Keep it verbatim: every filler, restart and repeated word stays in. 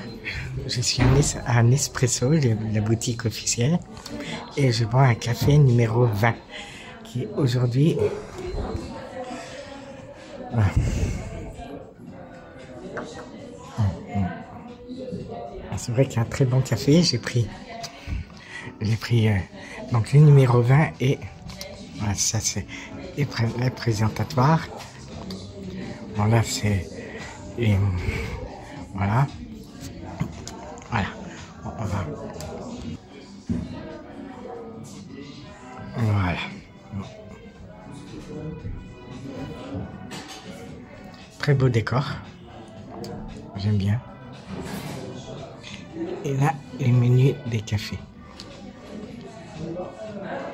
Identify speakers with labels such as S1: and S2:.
S1: Je suis à Nes- à Nespresso, le- la boutique officielle, et je bois un café numéro vingt, qui aujourd'hui... Voilà. C'est vrai qu'il y a un très bon café, j'ai pris... J'ai pris euh, donc le numéro vingt et... Voilà, ça c'est les, pré les présentatoires. Bon là c'est... Et, voilà. Voilà. Bon, on va... Voilà. Bon. Très beau décor. J'aime bien. Et là, les menus des cafés.